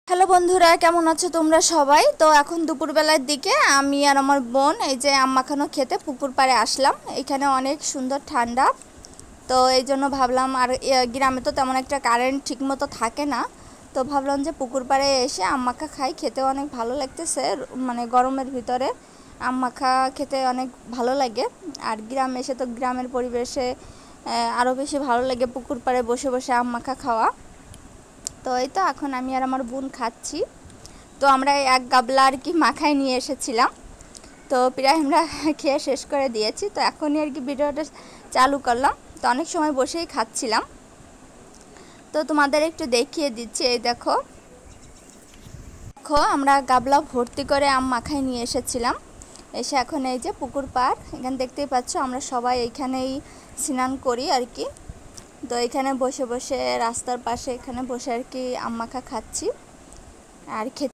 Hello বন্ধুরা, কেমন আছো তোমরা সবাই? তো এখন দুপুরবেলার দিকে আমি আর আমার বোন এই যে আম মাখানো খেতে পুকুর পাড়ে আসলাম। এখানে অনেক সুন্দর ঠান্ডা, তো এই জন্য ভাবলাম, আর গ্রামে তো তেমন একটা কারেন্ট ঠিকমতো থাকে না, তো ভাবলাম যে পুকুর পাড়ে এসে আম মাখা খাই। খেতে অনেক ভালো লাগতেছে, মানে গরমের ভিতরে আম মাখা খেতে অনেক ভালো লাগে। আর গ্রামে এসে তো গ্রামের পরিবেশে আরও বেশি ভালো লাগে পুকুর পাড়ে বসে বসে আম মাখা খাওয়া। তো এই তো এখন আমি আর আমার বোন খাচ্ছি। তো আমরা এক গাবলা আর কি মাখায় নিয়ে এসেছিলাম, তো প্রায় আমরা খেয়ে শেষ করে দিয়েছি। তো এখনই আর কি ভিডিওটা চালু করলাম। তো অনেক সময় বসেই খাচ্ছিলাম, তো তোমাদের একটু দেখিয়ে দিচ্ছি। এই দেখো দেখো আমরা গাবলা ভর্তি করে আম মাখায় নিয়ে এসেছিলাম। এসে এখন এই যে পুকুর পাড়, এখানে দেখতেই পাচ্ছ আমরা সবাই এইখানেই স্নান করি আর কি। তো এখানে বসে বসে রাস্তার পাশে এখানে বসে আর কি আম মাখা খাচ্ছি আর খেতে